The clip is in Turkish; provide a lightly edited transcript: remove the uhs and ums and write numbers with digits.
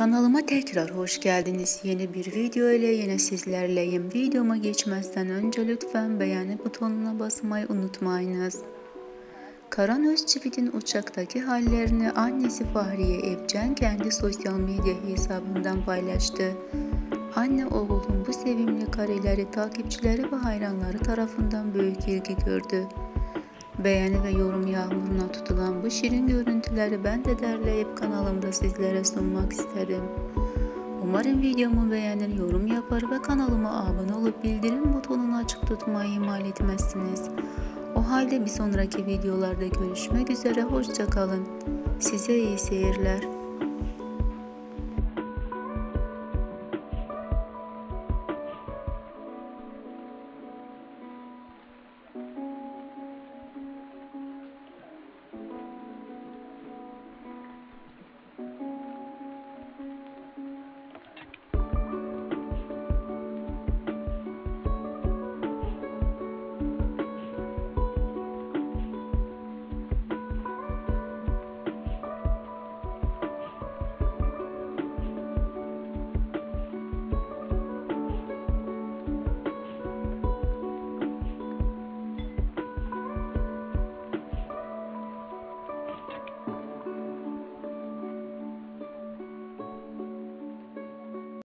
Kanalıma tekrar hoş geldiniz. Yeni bir video ile yine sizlerleyim. Videoma geçmezden önce lütfen beğeni butonuna basmayı unutmayınız. Karan Özçivit'in uçaktaki hallerini annesi Fahriye Evcen kendi sosyal medya hesabından paylaştı. Anne oğlun bu sevimli kareleri takipçileri ve hayranları tarafından büyük ilgi gördü. Beğeni ve yorum yağmuruna tutulan bu şirin görüntüleri ben de derleyip kanalımda sizlere sunmak istedim. Umarım videomu beğenir, yorum yapar ve kanalıma abone olup bildirim butonunu açık tutmayı ihmal etmezsiniz. O halde bir sonraki videolarda görüşmek üzere, hoşça kalın. Size iyi seyirler.